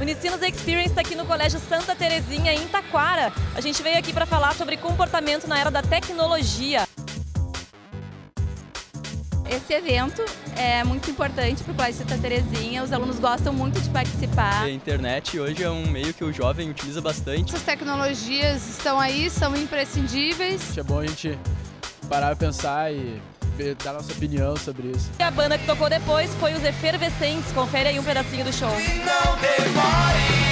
Unicinos Experience está aqui no Colégio Santa Terezinha, em Taquara. A gente veio aqui para falar sobre comportamento na era da tecnologia. Esse evento é muito importante para o Colégio Santa Terezinha, os alunos gostam muito de participar. A internet hoje é um meio que o jovem utiliza bastante. Essas tecnologias estão aí, são imprescindíveis. É bom a gente parar e pensar e dar nossa opinião sobre isso. E a banda que tocou depois foi os Efervescentes. Confere aí um pedacinho do show. Não demore.